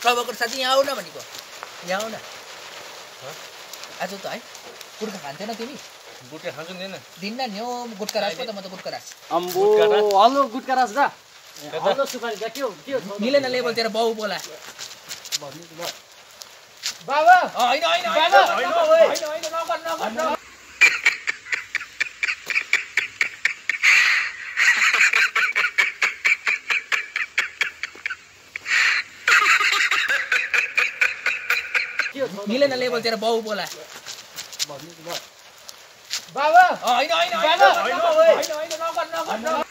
क्लबको साथी यहाँ आऊ न भनेको यहाँ आऊ न आज त है गुटखा खान्थेन तिमी गुटखा खान्छु नि दिन्न नि हो गुटखा राज त म त गुटखा राज अम्बो हल्लो गुटखा राज दा हल्लो सुपारी दा के हो मिलेन लेभल तेरो बाउ बोला बाबा हैन हैन बाबा हैन नगर मिलेन लेभल तेरो बाउ बोला बाबा हैन हैन हैन नगर